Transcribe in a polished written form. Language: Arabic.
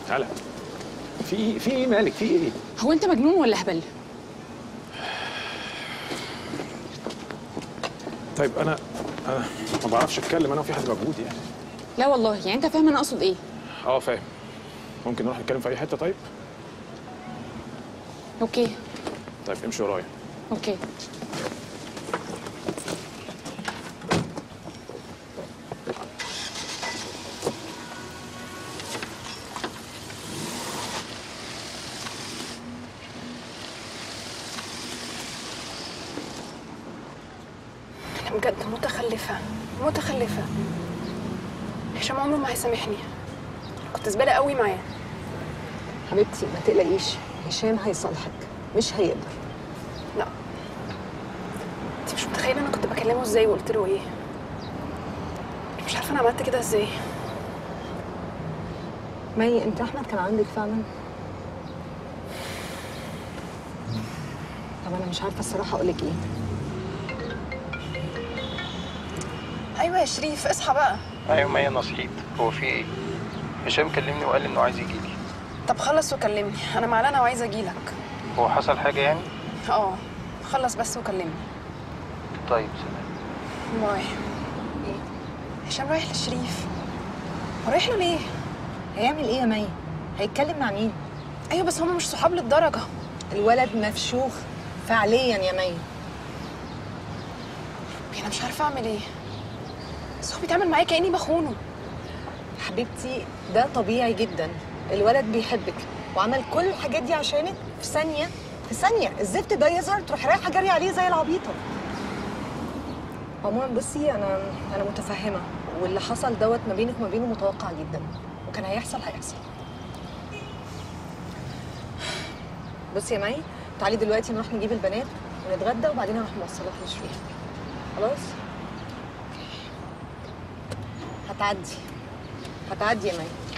هلا، في ايه مالك؟ في ايه؟ هو انت مجنون ولا هبل؟ طيب انا ما بعرفش اتكلم انا وفي حد موجود يعني. لا والله، يعني انت فاهم انا اقصد ايه؟ اه فاهم. ممكن نروح نتكلم في اي حته؟ طيب اوكي. طيب امشي ورايا. اوكي. أنا بجد متخلفة متخلفة. هشام عمره ما هيسامحني، كنت زبالة قوي معاه. حبيبتي ما تقلقيش، هشام هيصالحك، مش هيقدر. لا انت مش متخيلة انا كنت بكلمه ازاي وقلت له ايه. مش عارفة انا عملت كده ازاي. مي انت احمد كان عندك فعلا؟ طب انا مش عارفه الصراحه اقول لك ايه. ايوه يا شريف اصحى بقى. ايوه مي انا صحيت. هو في ايه؟ هشام كلمني وقال انه عايز يجيلي. طب خلص وكلمني، انا معلانة وعايزة اجيلك. هو حصل حاجه يعني؟ اه خلص بس وكلمني. طيب سلام. باي. ايه؟ هشام رايح لشريف. هو رايح له ليه؟ هيعمل ايه يا مي؟ هيتكلم مع مين؟ ايوه بس هما مش صحاب للدرجة. الولد مفشوخ فعليا يا مي. انا مش عارفة اعمل ايه، بس هو بيتعامل معايا كأني بخونه. حبيبتي ده طبيعي جدا، الولد بيحبك وعمل كل الحاجات دي عشانك في ثانيه. في ثانيه الزفت ده يظهر تروح رايحه جري عليه زي العبيطه. عموما بصي انا متفهمه، واللي حصل دوت ما بينك وما بينه متوقع جدا، وكان هيحصل. بصي يا مي، تعالي دلوقتي نروح نجيب البنات ونتغدى وبعدين هنروح نوصلها لشريف. خلاص؟ هتعدي يا مي.